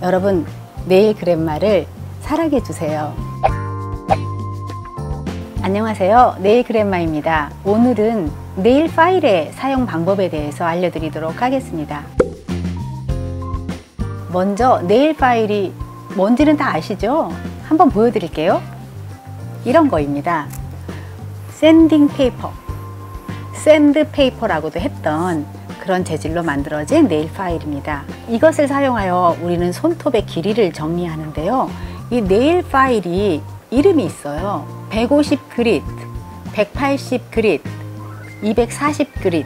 여러분, 네일 그랜마를 사랑해 주세요. 안녕하세요, 네일 그랜마입니다. 오늘은 네일 파일의 사용 방법에 대해서 알려드리도록 하겠습니다. 먼저 네일 파일이 뭔지는 다 아시죠? 한번 보여드릴게요. 이런 거입니다. 샌딩 페이퍼, 샌드 페이퍼라고도 했던 그런 재질로 만들어진 네일 파일입니다. 이것을 사용하여 우리는 손톱의 길이를 정리하는데요. 이 네일 파일이 이름이 있어요. 150 그릿, 180 그릿, 240 그릿,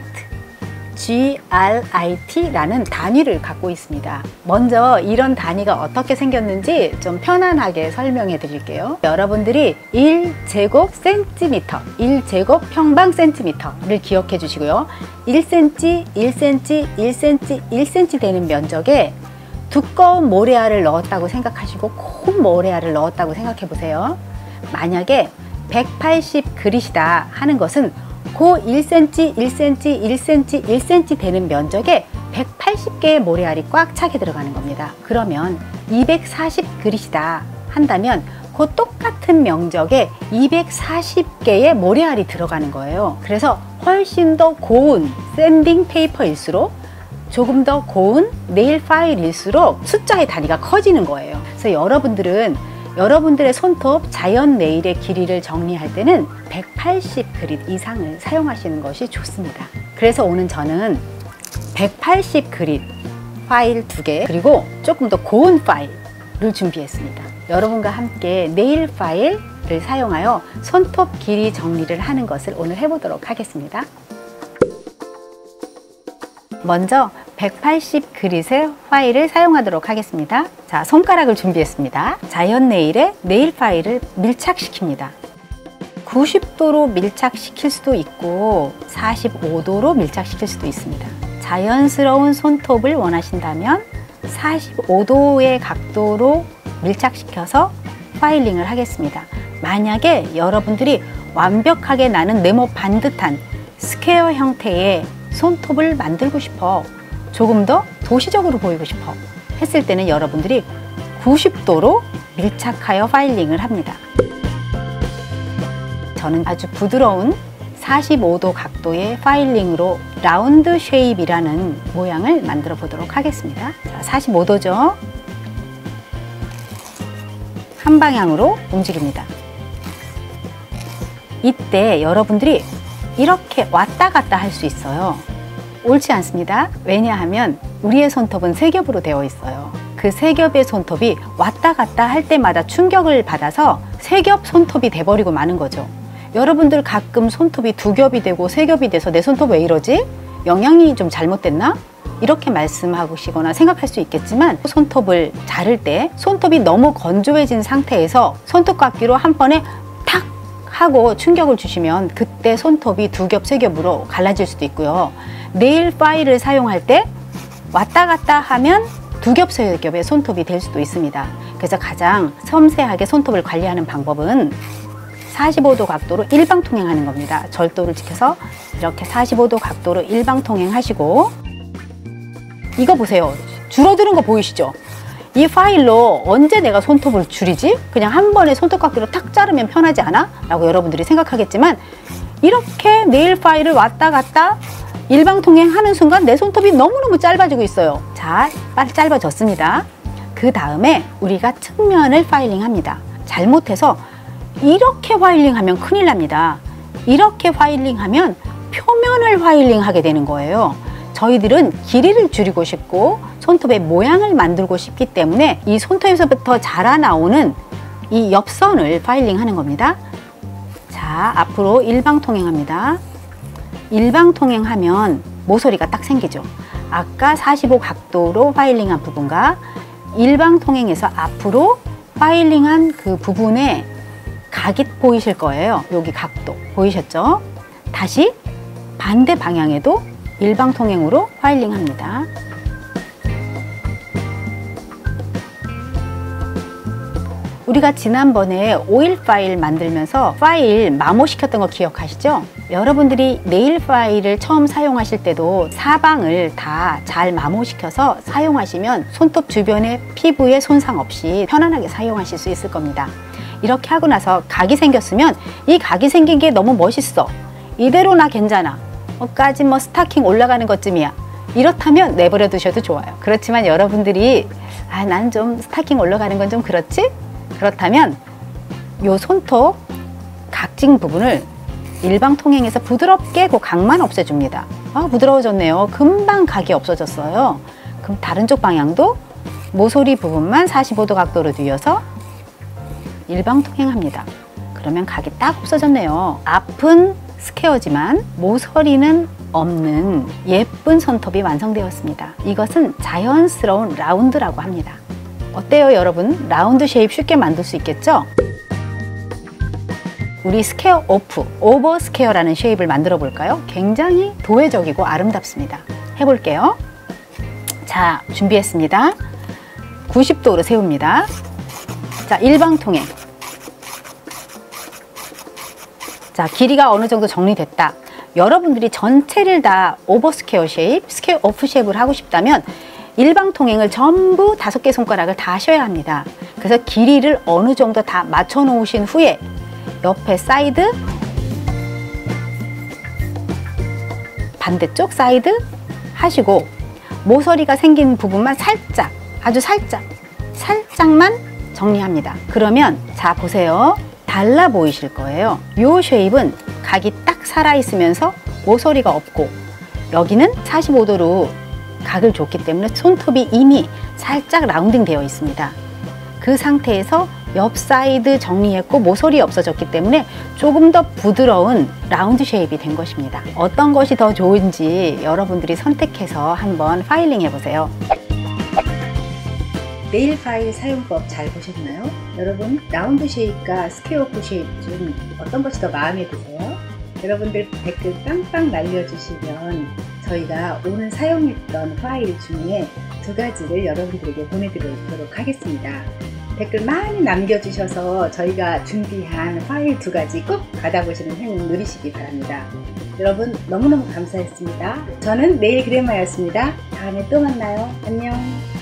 GRIT라는 단위를 갖고 있습니다. 먼저 이런 단위가 어떻게 생겼는지 좀 편안하게 설명해 드릴게요. 여러분들이 1제곱 센티미터, 1제곱 평방 센티미터를 기억해 주시고요. 1cm, 1cm, 1cm, 1cm 되는 면적에 두꺼운 모래알을 넣었다고 생각하시고 콩 모래알을 넣었다고 생각해 보세요. 만약에 180 그릿이다 하는 것은 그 1cm, 1cm, 1cm, 1cm 되는 면적에 180개의 모래알이 꽉 차게 들어가는 겁니다. 그러면 240 그릿이다 한다면 그 똑같은 면적에 240개의 모래알이 들어가는 거예요. 그래서 훨씬 더 고운 샌딩 페이퍼일수록 조금 더 고운 네일 파일일수록 숫자의 단위가 커지는 거예요. 그래서 여러분들의 손톱 자연 네일의 길이를 정리할 때는 180 그릿 이상을 사용하시는 것이 좋습니다. 그래서 오늘 저는 180 그릿 파일 2개 그리고 조금 더 고운 파일을 준비했습니다. 여러분과 함께 네일 파일을 사용하여 손톱 길이 정리를 하는 것을 오늘 해보도록 하겠습니다. 먼저 180 그릿의 파일을 사용하도록 하겠습니다. 자, 손가락을 준비했습니다. 자연 네일에 네일 파일을 밀착시킵니다. 90도로 밀착시킬 수도 있고 45도로 밀착시킬 수도 있습니다. 자연스러운 손톱을 원하신다면 45도의 각도로 밀착시켜서 파일링을 하겠습니다. 만약에 여러분들이 완벽하게 나는 네모 반듯한 스퀘어 형태의 손톱을 만들고 싶어, 조금 더 도시적으로 보이고 싶어 했을 때는 여러분들이 90도로 밀착하여 파일링을 합니다. 저는 아주 부드러운 45도 각도의 파일링으로 라운드 쉐입이라는 모양을 만들어 보도록 하겠습니다. 자, 45도죠. 한 방향으로 움직입니다. 이때 여러분들이 이렇게 왔다 갔다 할 수 있어요. 옳지 않습니다. 왜냐하면 우리의 손톱은 세 겹으로 되어 있어요. 그 세 겹의 손톱이 왔다 갔다 할 때마다 충격을 받아서 세 겹 손톱이 돼버리고 마는 거죠. 여러분들 가끔 손톱이 두 겹이 되고 세 겹이 돼서 내 손톱 왜 이러지? 영양이 좀 잘못됐나? 이렇게 말씀하시거나 생각할 수 있겠지만, 손톱을 자를 때 손톱이 너무 건조해진 상태에서 손톱깎이로 한 번에 탁 하고 충격을 주시면 그때 손톱이 두 겹, 세 겹으로 갈라질 수도 있고요. 네일 파일을 사용할 때 왔다 갔다 하면 두 겹, 세 겹의 손톱이 될 수도 있습니다. 그래서 가장 섬세하게 손톱을 관리하는 방법은 45도 각도로 일방통행하는 겁니다. 절도를 지켜서 이렇게 45도 각도로 일방통행하시고, 이거 보세요. 줄어드는 거 보이시죠? 이 파일로 언제 내가 손톱을 줄이지? 그냥 한 번에 손톱깎이로 탁 자르면 편하지 않아? 라고 여러분들이 생각하겠지만, 이렇게 네일 파일을 왔다 갔다 일방통행하는 순간 내 손톱이 너무너무 짧아지고 있어요. 자, 빨리 짧아졌습니다. 그 다음에 우리가 측면을 파일링합니다. 잘못해서 이렇게 파일링하면 큰일 납니다. 이렇게 파일링하면 표면을 파일링하게 되는 거예요. 저희들은 길이를 줄이고 싶고 손톱의 모양을 만들고 싶기 때문에 이 손톱에서부터 자라나오는 이 옆선을 파일링하는 겁니다. 자, 앞으로 일방통행합니다. 일방통행하면 모서리가 딱 생기죠. 아까 45 각도로 파일링한 부분과 일방통행해서 앞으로 파일링한 그 부분에 각이 보이실 거예요. 여기 각도 보이셨죠? 다시 반대 방향에도 일방통행으로 파일링합니다. 우리가 지난번에 오일 파일 만들면서 파일 마모시켰던 거 기억하시죠? 여러분들이 네일 파일을 처음 사용하실 때도 사방을 다 잘 마모시켜서 사용하시면 손톱 주변에 피부에 손상 없이 편안하게 사용하실 수 있을 겁니다. 이렇게 하고 나서 각이 생겼으면 이 각이 생긴 게 너무 멋있어. 이대로 나 괜찮아. 까지 뭐 스타킹 올라가는 것쯤이야. 이렇다면 내버려 두셔도 좋아요. 그렇지만 여러분들이 나는 좀 스타킹 올라가는 건 좀 그렇지? 그렇다면 요 손톱 각진 부분을 일방통행해서 부드럽게 그 각만 없애줍니다. 부드러워졌네요. 금방 각이 없어졌어요. 그럼 다른 쪽 방향도 모서리 부분만 45도 각도로 뒤어서 일방통행합니다. 그러면 각이 딱 없어졌네요. 앞은 스퀘어지만 모서리는 없는 예쁜 손톱이 완성되었습니다. 이것은 자연스러운 라운드라고 합니다. 어때요, 여러분? 라운드 쉐입 쉽게 만들 수 있겠죠? 우리 스퀘어 오버 스퀘어라는 쉐입을 만들어 볼까요? 굉장히 도회적이고 아름답습니다. 해볼게요. 자, 준비했습니다. 90도로 세웁니다. 자, 일방통행. 자, 길이가 어느 정도 정리됐다. 여러분들이 전체를 다 오버 스퀘어 쉐입, 스퀘어 오프 쉐입을 하고 싶다면 일방통행을 전부 5개 손가락을 다 하셔야 합니다. 그래서 길이를 어느 정도 다 맞춰 놓으신 후에 옆에 사이드, 반대쪽 사이드 하시고 모서리가 생긴 부분만 살짝, 아주 살짝만 정리합니다. 그러면 자, 보세요. 달라 보이실 거예요. 이 쉐입은 각이 딱 살아있으면서 모서리가 없고 여기는 45도로 각을 줬기 때문에 손톱이 이미 살짝 라운딩 되어 있습니다. 그 상태에서 옆 사이드 정리했고 모서리 없어졌기 때문에 조금 더 부드러운 라운드 쉐입이 된 것입니다. 어떤 것이 더 좋은지 여러분들이 선택해서 한번 파일링 해보세요. 네일 파일 사용법 잘 보셨나요? 여러분, 라운드 쉐입과 스퀘어 오프 쉐입 중 어떤 것이 더 마음에 드세요? 여러분들 댓글 빵빵 날려주시면 저희가 오늘 사용했던 파일 중에 2가지를 여러분들에게 보내드리도록 하겠습니다. 댓글 많이 남겨주셔서 저희가 준비한 파일 2가지 꼭 받아보시는 행운 누리시기 바랍니다. 여러분, 너무너무 감사했습니다. 저는 네일 그래마였습니다. 다음에 또 만나요. 안녕.